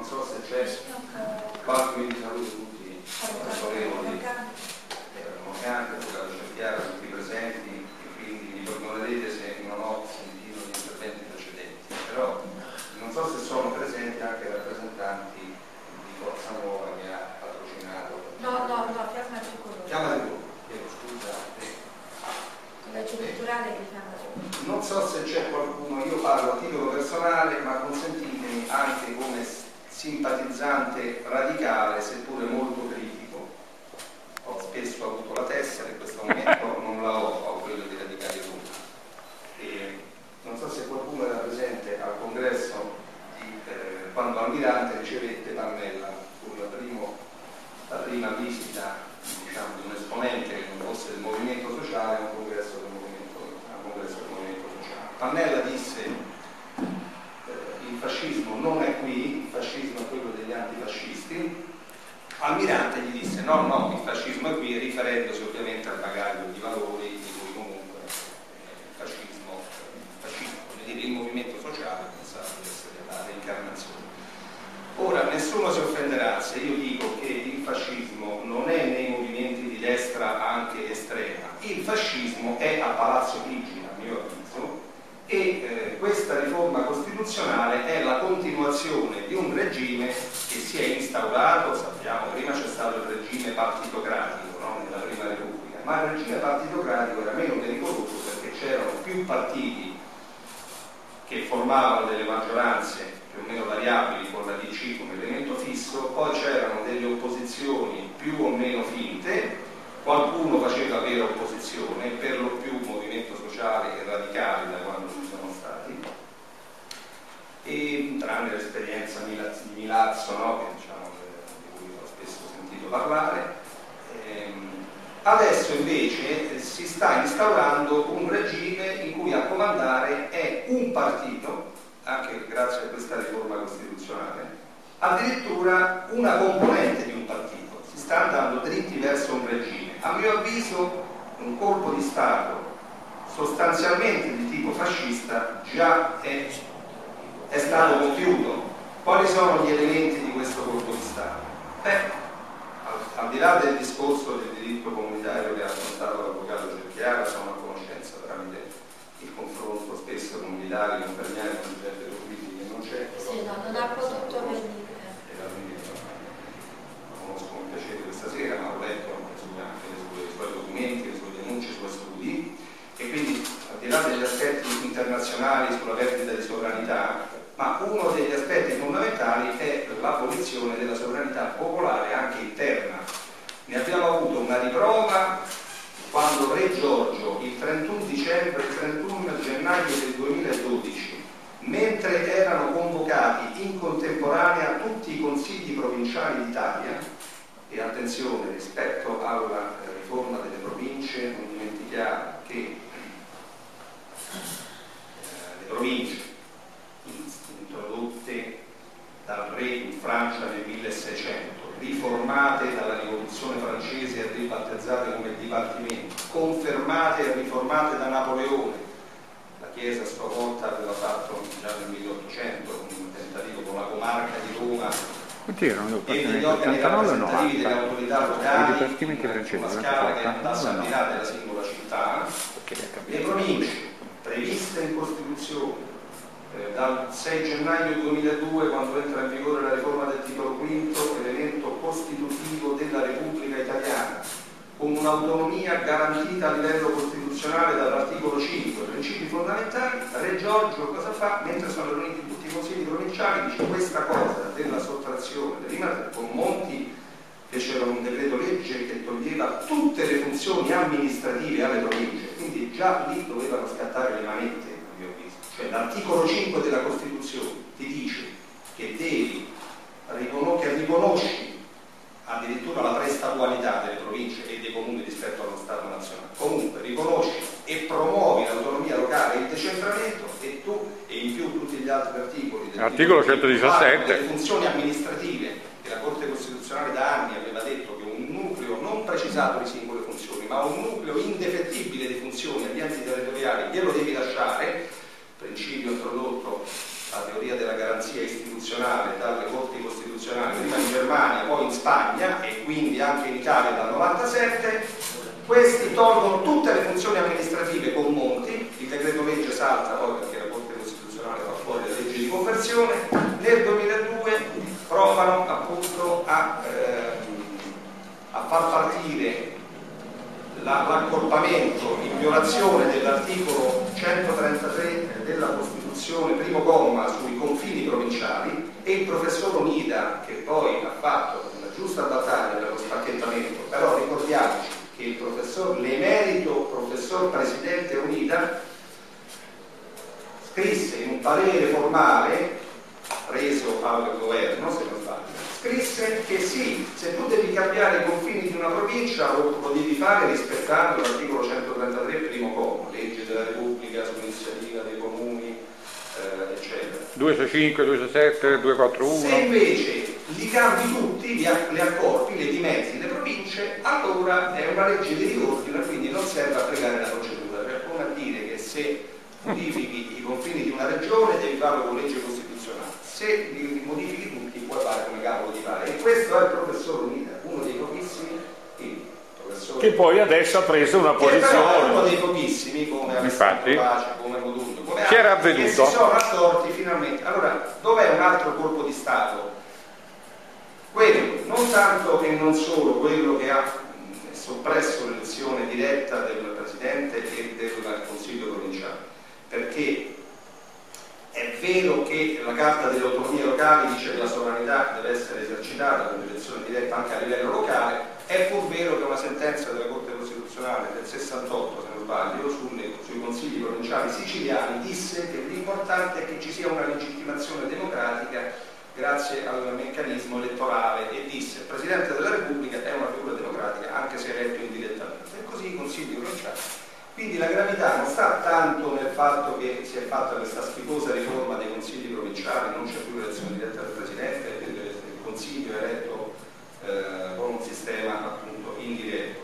personale, ma consentitemi anche come simpatizzante radicale, seppure molto critico. Ho spesso avuto la tessera, in questo momento non la ho, ho quello di radicali Roma. E non so se qualcuno era presente al congresso di, eh, quando Almirante ricevette Pannella, fu la, primo, la prima visita, diciamo, di un esponente che non fosse del movimento sociale a un congresso del movimento, a un congresso del movimento sociale. Pannella disse: eh, il fascismo non è qui, il fascismo è quello degli antifascisti. Almirante gli disse: no, no, il fascismo è qui, riferendosi ovviamente al bagaglio di valori di cui comunque il fascismo, il fascismo, il movimento sociale pensava di essere la reincarnazione. Ora, nessuno si offenderà se io dico che il fascismo non è nei movimenti di destra anche estrema, il fascismo è a Palazzo Chigi, a mio avviso, e eh, questa riforma costituzionale è la continuazione di un regime che si è instaurato, sappiamo, prima c'è stato il regime partitocratico, no? Nella prima Repubblica, ma il regime partitocratico era meno pericoloso perché c'erano più partiti che formavano delle maggioranze più o meno variabili con la D C come elemento fisso, poi c'erano delle opposizioni più o meno finte, qualcuno faceva vera opposizione, per lo più movimento sociale e radicali da quando ci sono stati, e tranne l'esperienza di Milazzo, no? Che, diciamo, di cui ho spesso sentito parlare. Ehm, adesso invece si sta instaurando un regime in cui a comandare è un partito, anche grazie a questa riforma costituzionale, addirittura una componente di un partito. Si sta andando dritti verso un regime. A mio avviso un colpo di Stato sostanzialmente di tipo fascista già è, è stato compiuto. Quali sono gli elementi di questo colpo di Stato? Beh, al, al di là del discorso del diritto comunitario che ha affrontato l'avvocato Cerchiara, sono a conoscenza tramite il confronto spesso con militari, con Perniani, con gente che non c'è. Sì, no, non ha potuto venire. Lo conosco con piacere questa sera, ma ho letto anche i suoi documenti, le sue denunce, i suoi studi, e quindi al di là degli aspetti internazionali sulla perdita di sovranità, ma uno degli aspetti fondamentali è l'abolizione della sovranità popolare anche interna. Ne abbiamo avuto una riprova quando Re Giorgio il trentuno dicembre, il trentuno gennaio del duemiladodici, mentre erano convocati in contemporanea tutti i consigli provinciali d'Italia, e attenzione, rispetto alla riforma delle province non dimentichiamo che eh, le province introdotte dal re in Francia nel milleseicento, riformate dalla rivoluzione francese e ribattezzate come dipartimenti, confermate e riformate da Napoleone. La Chiesa a sua volta aveva fatto già nel milleottocento un tentativo con la comarca di Roma e degli organi rappresentativi delle autorità locali, i dipartimenti francesi, una scala che andasse al di là della singola città. Le province previste in Costituzione eh, dal sei gennaio duemiladue, quando entra in vigore la riforma del titolo quinto, elemento costitutivo della Repubblica Italiana, con un'autonomia garantita a livello costituzionale dall'articolo cinque, principi fondamentali. Re Giorgio cosa fa? Mentre sono riuniti tutti i consigli provinciali, dice questa cosa della sottrazione dell'I con Monti fecero un decreto legge che toglieva tutte le funzioni amministrative alle province, quindi già lì dovevano scattare le manette, a mio avviso. Cioè l'articolo cinque della Costituzione ti dice che devi riconos- che riconosci addirittura la prestatualità delle province e dei comuni rispetto allo Stato nazionale. Comunque riconosci e promuovi l'autonomia locale e il decentramento, e tu e in più tutti gli altri articoli articolo centodiciassette delle funzioni amministrative che la Corte Costituzionale da anni aveva detto che un nucleo non precisato di singole funzioni, ma un nucleo indefettibile di funzioni agli enti territoriali glielo devi lasciare, principio introdotto la teoria della garanzia istituzionale dalle corti costituzionali, prima in Germania, poi in Spagna e quindi anche in Italia dal novantasette. Questi tolgono tutte le funzioni amministrative con Monti, il decreto legge salta poi perché la Corte Costituzionale fa fuori la legge di conversione. Nel duemiladue provano appunto a, eh, a far partire l'accorpamento in violazione dell'articolo centotrentatré della Costituzione disposizione, primo comma sui confini provinciali, e il professor Onida, che poi ha fatto una giusta battaglia per lo spacchettamento, però ricordiamoci che il professor, l'emerito professor presidente Onida scrisse in un parere formale reso al governo, se non sbaglio, scrisse che sì, se tu devi cambiare i confini di una provincia lo, lo devi fare rispettando l'articolo centotrentatré primo comma, legge della Repubblica sull'iniziativa dei comuni, eh, eccetera. duecentosessantacinque, duecentosessantasette, duecentoquarantuno. Se invece li cambi tutti, li, li accorpi, le dimezzi le province, allora è una legge di riordino e quindi non serve applicare la procedura, per come a dire che se modifichi i confini di una regione devi farlo con legge costituzionale, se li modifichi tutti puoi fare come cavolo ti pare. E questo è il professor Unida, uno dei pochissimi, che poi adesso ha preso una posizione, uno dei pochissimi come infatti Pace, come Modugno, come si era altri, che avveduto, si sono assorti finalmente. Allora, dov'è un altro colpo di Stato? Quello, non tanto e non solo quello che ha mh, soppresso l'elezione diretta del Presidente e del Consiglio provinciale, perché è vero che la Carta delle autonomie locali dice che la sovranità deve essere esercitata con l'elezione diretta anche a livello locale, è pur vero che una sentenza della Corte Costituzionale del sessantotto, se non sbaglio, sulle, sui consigli provinciali siciliani disse che l'importante è che ci sia una legittimazione democratica grazie al meccanismo elettorale, e disse il Presidente della Repubblica è una figura democratica anche se eletto indirettamente, e così i consigli provinciali. Quindi la gravità non sta tanto nel fatto che si è fatta questa schifosa riforma dei consigli provinciali, non c'è più l'elezione diretta del Presidente, il consiglio è eletto eh, con un sistema appunto indiretto,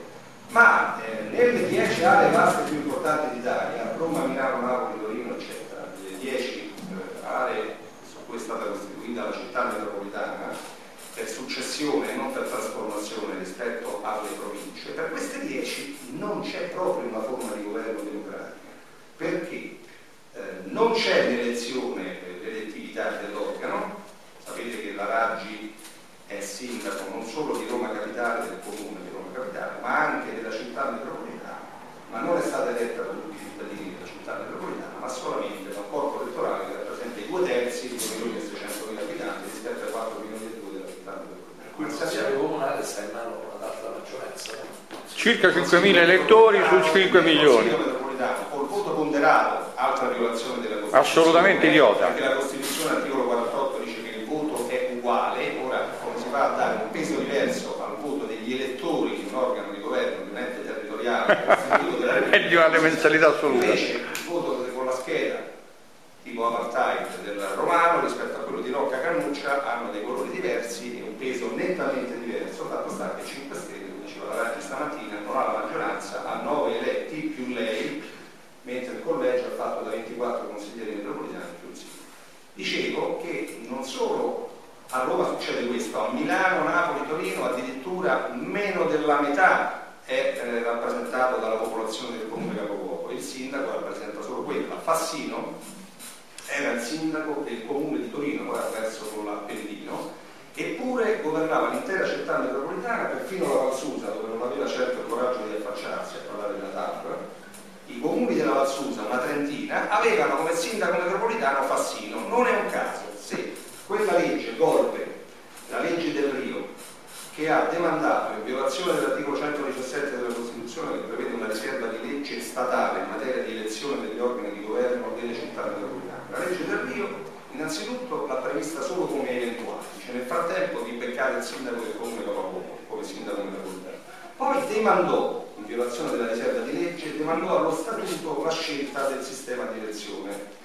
ma eh, nelle dieci aree vaste più importanti d'Italia, Roma, Milano, Napoli, Torino, eccetera, le dieci eh, aree su cui è stata costituita la città metropolitana, per successione e non per trasformazione rispetto alle province, per queste dieci non c'è proprio una forma di governo democratica, perché eh, non c'è l'elezione, l'elettività dell'organo. Sapete che la Raggi è sindaco non solo di Roma Capitale, del comune di Roma Capitale, ma anche della città metropolitana, ma non è stata eletta da tutti i cittadini della città metropolitana, ma solamente da un corpo elettorale che rappresenta i due terzi di due milioni e seicentomila abitanti rispetto ai quattro milioni e due della città metropolitana. Qui il consiglio comunale sta in mano ad alta maggioranza. circa cinquemila elettori su cinque milioni. Col voto ponderato, altra violazione della Costituzione. Assolutamente idiota. Perché la Costituzione, articolo quarantotto, dice che il voto è uguale. Ora, come si fa a dare un peso diverso al voto degli elettori di un organo di governo, di un ente territoriale, della Repubblica, è di una demenzialità assoluta. Invece il voto con la scheda tipo apartheid del Romano rispetto a quello di Rocca Cannuccia hanno dei colori diversi e un peso nettamente diverso. Fatto sta che cinque Stelle, come diceva la Raggi stamattina, non ha la maggioranza, ha nove eletti più lei, mentre il collegio ha fatto da ventiquattro consiglieri metropolitani più il sindaco. Dicevo che non solo a Roma succede questo, a Milano, Napoli, Torino addirittura meno della metà è eh, rappresentato dalla popolazione del comune capoluogo, il sindaco rappresenta solo quella. Fassino era il sindaco del comune di Torino, ora perso con l'Appennino, eppure governava l'intera città metropolitana, perfino la Valsusa, dove non aveva certo il coraggio di affacciarsi a parlare della T A P. I comuni della Valsusa, una trentina, avevano come sindaco metropolitano Fassino. Non è un caso se quella legge Golpe, la legge del Rio, che ha demandato in violazione dell'articolo centodiciassette della Costituzione, che prevede una riserva di legge statale in materia di elezione degli organi di governo delle città metropolitane. La legge del Rio innanzitutto l'ha prevista solo come eventuale, cioè nel frattempo di beccare il sindaco del comune capoluogo come sindaco metropolitano. Poi demandò, in violazione della riserva di legge, demandò allo statuto la scelta del sistema di elezione.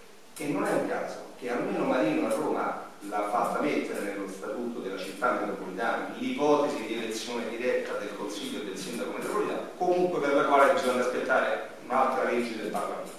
E non è un caso che almeno Marino a Roma l'ha fatta mettere nello statuto della città metropolitana l'ipotesi di elezione diretta del consiglio e del sindaco metropolitano, comunque per la quale bisogna aspettare un'altra legge del Parlamento.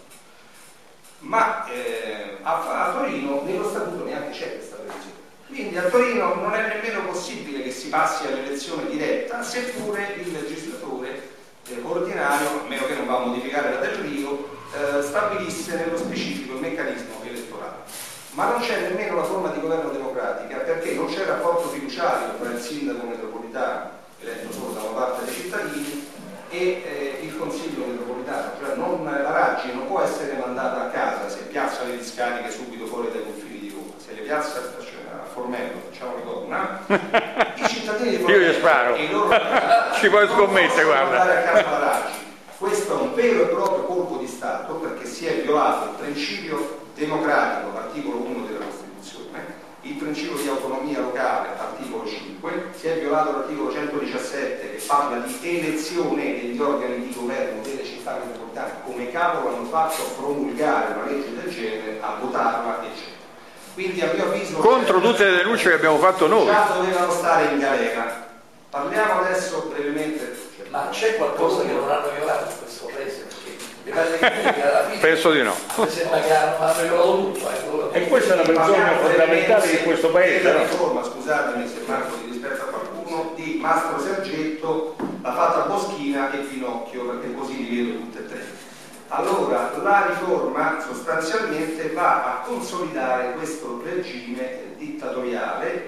Ma eh, a, a Torino nello statuto neanche c'è questa previsione. Quindi a Torino non è nemmeno possibile che si passi all'elezione diretta, seppure il legislatore eh, ordinario, a meno che non va a modificare la del Rio, eh, stabilisse nello specifico il meccanismo elettorale. Ma non c'è nemmeno la forma di governo democratica, perché non c'è rapporto fiduciario tra il sindaco metropolitano, eletto solo da una parte dei cittadini, e eh, il consiglio metropolitano, cioè non, la Raggi non può essere mandata a casa se piazza le discariche cariche subito fuori dai confini di Roma. Se le piazze a Formello facciamo una, i cittadini di Formello io gli sparo, e i loro ci puoi scommettere, guarda. andare a casa Raggi. Questo è un vero e proprio colpo di Stato, perché si è violato il principio democratico, articolo uno della Costituzione, il principio di autonomia locale, articolo cinque, si è violato l'articolo centodiciassette che parla di elezione degli organi di governo delle città metropolitane. Come cavolo hanno fatto a promulgare una legge del genere, a votarla, eccetera. Quindi a mio avviso contro tutte le denunce che abbiamo fatto noi, già dovevano stare in galera. Parliamo adesso brevemente. Ma c'è qualcosa che non hanno violato in questo paese? Perché alla fine penso di no. mi sembra che hanno, hanno violato tutto. Eh. E questa è una persona fondamentale di questo paese, la no? riforma, scusatemi se manco di rispetto a qualcuno, di Mastro Sergetto, l'ha fatta Boschina e Pinocchio, perché così li vedo tutte e tre. Allora, la riforma sostanzialmente va a consolidare questo regime dittatoriale, eh,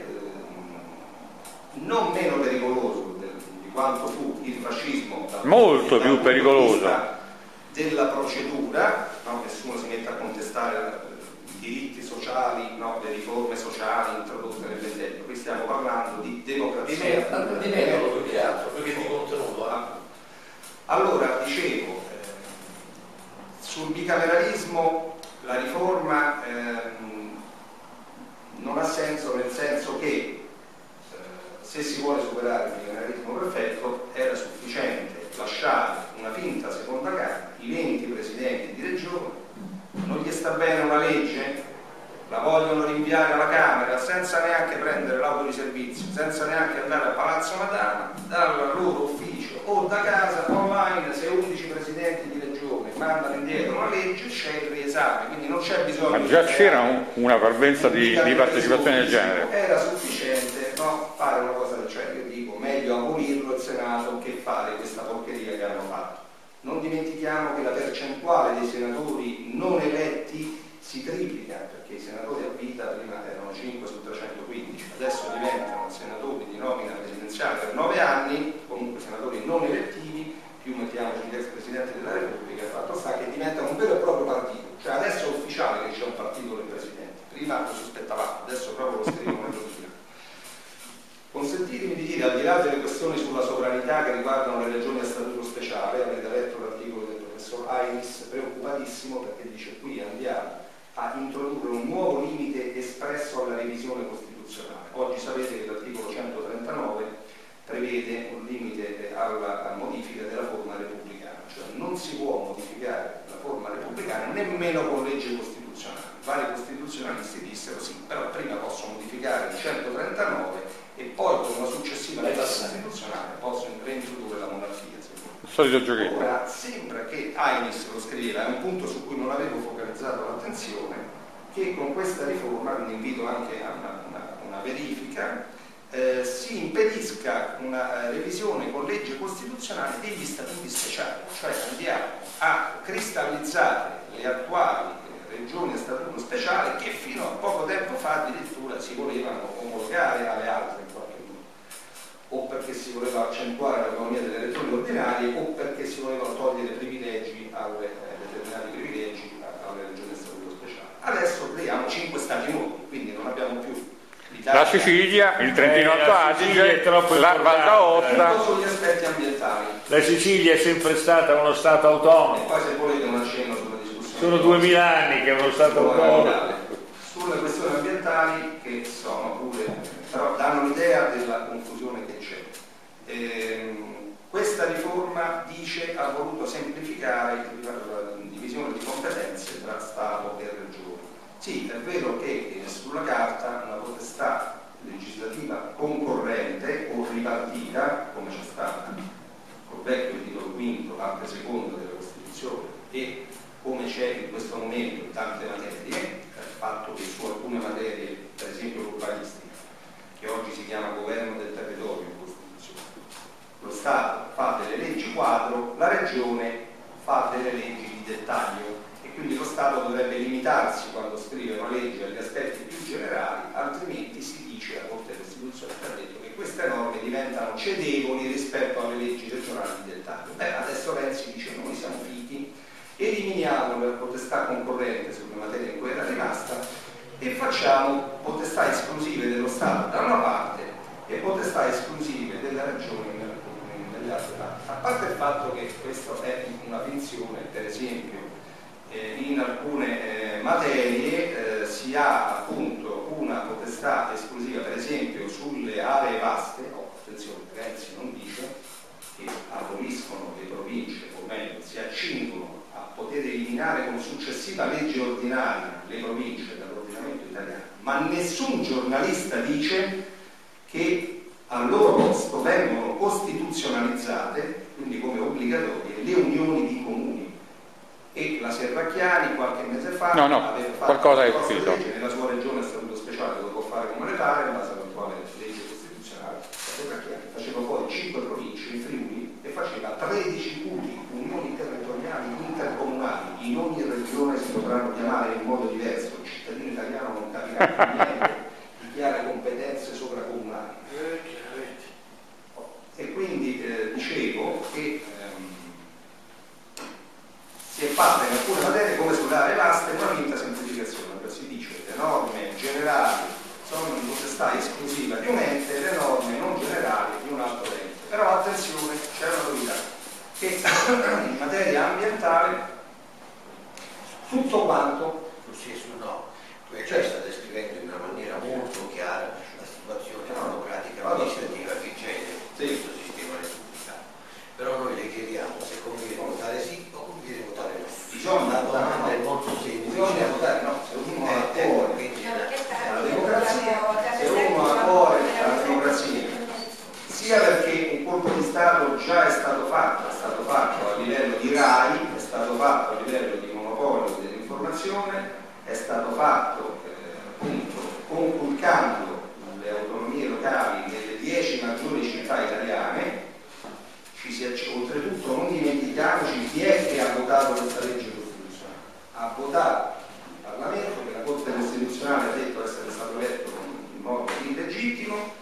non meno pericoloso di quanto fu il fascismo, molto più pericoloso della procedura, no? Nessuno si mette a contestare i diritti sociali, no? Le riforme sociali introdotte nel ventennio. Qui stiamo parlando di democrazia, di, di metodo più che altro, perché di contenuto. Eh? Allora, dicevo, eh, sul bicameralismo la riforma ehm, non ha senso, nel senso che eh, se si vuole superare il bicameralismo perfetto era sufficiente lasciare una finta seconda Camera, i venti presidenti di regione, non gli sta bene una legge, la vogliono rinviare alla Camera senza neanche prendere l'auto di servizio, senza neanche andare a Palazzo Madama, dal loro ufficio o da casa online. Se undici presidenti di regione mandano indietro una legge c'è il riesame, quindi non c'è bisogno. Ma già c'era un, una parvenza di, di partecipazione del genere. Era sufficiente, no, fare una cosa del genere. Io dico, meglio abolirlo il Senato che fare questa porcheria che hanno fatto. Non dimentichiamo che la percentuale dei senatori non eletti si triplica, perché i senatori a vita prima erano cinque su trecentoquindici, adesso diventano senatori di nomina presidenziale per nove anni, comunque senatori non elettivi, più mettiamoci l'ex Presidente della Repubblica, il fatto sta che diventano un vero e proprio partito, cioè adesso è ufficiale che c'è un partito del Presidente, prima lo sospettavamo, adesso proprio lo scrivono nello libro. Consentitemi di dire, al di là delle questioni sulla sovranità che riguardano le regioni a statuto speciale, avete letto l'articolo del professor Ainis, preoccupatissimo perché dice qui andiamo a introdurre un nuovo limite espresso alla revisione costituzionale. Oggi sapete che l'articolo centotrentanove prevede un limite alla modifica della forma repubblicana, cioè non si può modificare la forma repubblicana nemmeno con legge costituzionale. Vari costituzionalisti dissero sì, però prima posso modificare il centotrentanove e poi con una successiva legge costituzionale posso reintrodurre la monarchia. Il solito giochetto. Ora, sembra che Ainis lo scriveva, è un punto su cui non avevo focalizzato l'attenzione, che con questa riforma, quindi invito anche a una, una, una verifica, eh, si impedisca una eh, revisione con legge costituzionale degli statuti speciali, cioè andiamo a cristallizzare le attuali eh, regioni a statuto speciale che fino a poco tempo fa addirittura si volevano omologare alle altre in qualche modo, o perché si voleva accentuare l'autonomia delle regioni ordinarie o perché si volevano togliere privilegi alle, eh, determinati privilegi alle regioni a statuto speciale. Adesso creiamo cinque stati nuovi, quindi non abbiamo più l'Italia, la Sicilia, il Trentino eh, Alto Adige, la Val d'Aosta. sugli aspetti ambientali. La Sicilia è sempre stata uno Stato E autonomo, poi se volete un accenno sulla discussione. sono duemila anni che è uno Stato autonomo. Sulle questioni ambientali che sono pure, però danno l'idea della confusione che c'è. Ehm, questa riforma dice ha voluto semplificare la divisione di competenze tra Stato e Regione. Sì, è vero che sulla carta una potestà legislativa concorrente o ripartita, come c'è stata col vecchio titolo quinto, parte seconda della Costituzione, e come c'è in questo momento in tante materie, il fatto che su alcune materie, per esempio l'urbanistica, che oggi si chiama governo del territorio in Costituzione, lo Stato fa delle leggi quadro, la Regione fa delle leggi di dettaglio, e quindi lo Stato dovrebbe limitarsi quando scrive una legge agli aspetti più generali, altrimenti si dice, la Corte Costituzionale ha detto che queste norme diventano cedevoli rispetto alle leggi regionali di dettaglio. Beh, adesso Renzi dice noi siamo fichi, eliminiamo la potestà concorrente sulle materie in cui era arrivato rimasta, e facciamo potestà esclusive dello Stato da una parte e potestà esclusive della Regione nelle altre parti. A parte il fatto che questo è una finzione, per esempio eh, in alcune eh, materie eh, si ha appunto una potestà esclusiva, per esempio sulle aree vaste, oh, attenzione, Renzi non dice che aboliscono le province, o meglio, si accingono a poter eliminare con successiva legge ordinaria le province dall'ordinamento italiano, ma nessun giornalista dice che al loro posto vengono costituzionalizzate, quindi come obbligatorie, le unioni di comuni. E la Serracchiani qualche mese fa no, no, aveva fatto qualcosa è una uscito. legge, nella sua regione è statuto speciale, lo può fare come le pare, in base all'attuale legge costituzionale. La Serracchiani faceva poi cinque province in Friuli e faceva tredici unioni territoriali intercomunali. In ogni regione si dovranno chiamare in modo diverso, il cittadino italiano non capirà niente di chi ha le competenze sovracomunali. E quindi eh, dicevo che ehm, si è fatta in alcune materie, come sulle aree vaste, una finta semplificazione, dove si dice che le norme generali sono in potestà esclusiva di un ente, le norme non generali di un altro ente. Però attenzione, c'è una novità, che in materia ambientale tutto quanto sì, su no, cioè sta descrivendo in una maniera molto chiara la situazione burocratica amministrativa che c'è in questo sistema repubblicano. Però noi le chiediamo se conviene votare sì o conviene votare no. Bisogna la domanda è molto semplice. Bisogna votare no, se uno ha a cuore la democrazia, se uno ha a cuore la democrazia, sia perché un colpo di Stato già è stato fatto, è stato fatto a livello di RAI, è stato fatto a livello di monopolio dell'informazione, è stato fatto eh, appunto conculcando le autonomie locali nelle dieci maggiori città italiane. Ci si acc- oltretutto non dimentichiamoci chi è che ha votato questa legge costituzionale. Ha votato il Parlamento, che la Corte Costituzionale ha detto essere stato eletto in modo illegittimo,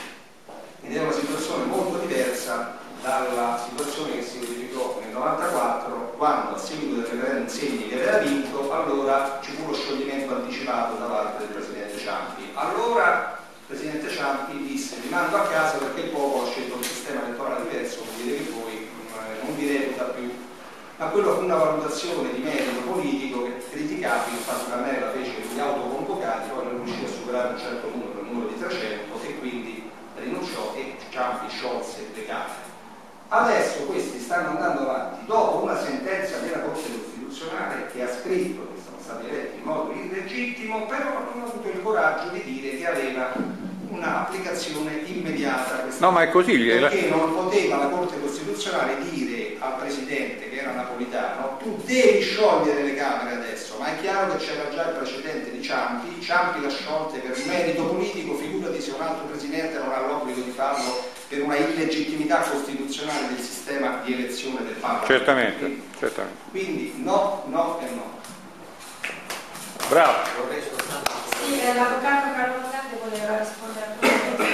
ed è una situazione molto diversa dalla situazione che si verificò nel novantaquattro, quando a seguito del referendum segni che aveva vinto, allora ci fu lo scioglimento anticipato da parte del Presidente Ciampi. Allora il Presidente Ciampi disse: vi mando a casa perché il popolo ha scelto un sistema elettorale diverso, vuol dire che voi non vi reputa più. Ma quello fu una valutazione di merito politico che criticabile, il fatto che Carnella fece gli autoconvocati, poi non riuscì a superare un certo numero, il numero di trecento, e quindi rinunciò e Ciampi sciolse le Camere. Adesso questi stanno andando avanti dopo una sentenza della Corte Costituzionale che ha scritto che sono stati eletti in modo illegittimo, però non ha avuto il coraggio di dire che aveva un'applicazione immediata. No, ma è così. Perché non poteva la Corte Costituzionale dire al Presidente, che era Napolitano, tu devi sciogliere le Camere adesso, ma è chiaro che c'era già il precedente di Ciampi, Ciampi l'ha sciolte per merito politico, figurati se un altro Presidente non ha l'obbligo di farlo per una illegittimità costituzionale del sistema di elezione del Parlamento. Certamente, quindi, certamente. quindi no, no e no. Bravo. Sì, eh, l'avvocato Carlo Grande voleva rispondere a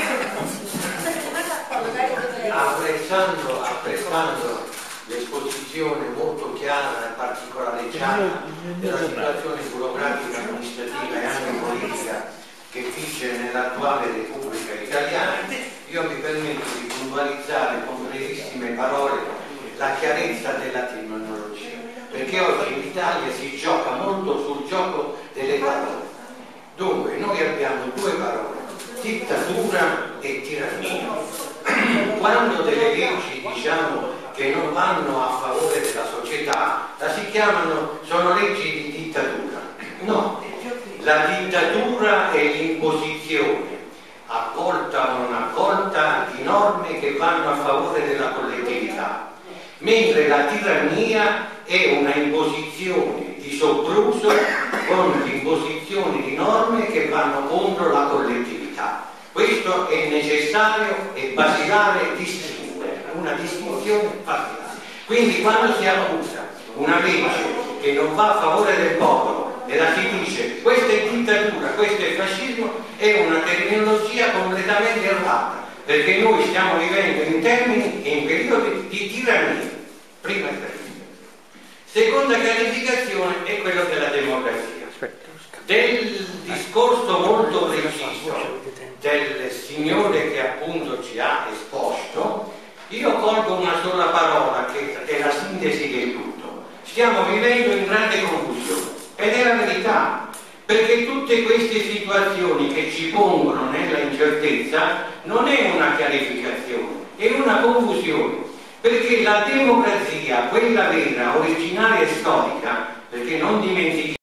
apprezzando, apprezzando l'esposizione molto chiara e particolareggiata della situazione burocratica, amministrativa e anche politica che vige nell'attuale Repubblica Italiana, io mi permetto di puntualizzare con brevissime parole la chiarezza della terminologia, perché oggi in Italia si gioca molto sul gioco delle parole. Dunque noi abbiamo due parole, dittatura e tirannia. Quando delle leggi diciamo che non vanno a favore della società, la si chiamano, sono leggi di dittatura. No, la dittatura è l'imposizione, accolta o non accolta, di norme che vanno a favore della collettività, mentre la tirannia è una imposizione di sopruso con l'imposizione di norme che vanno contro la collettività. Questo è necessario e basilare distinguere, una distinzione basilare. Quindi quando si accusa una legge che non va a favore del popolo e la si dice questa è dittatura, questo è fascismo, è una terminologia completamente errata, perché noi stiamo vivendo in termini e in periodi di tirannia, prima e prima. Seconda chiarificazione è quello della democrazia. del discorso molto preciso del signore che appunto ci ha esposto, io colgo una sola parola che è la sintesi del tutto. Stiamo vivendo in grande confusione, ed è la verità, perché tutte queste situazioni che ci pongono nella incertezza non è una chiarificazione, è una confusione, perché la democrazia, quella vera, originaria e storica, perché non dimentichiamo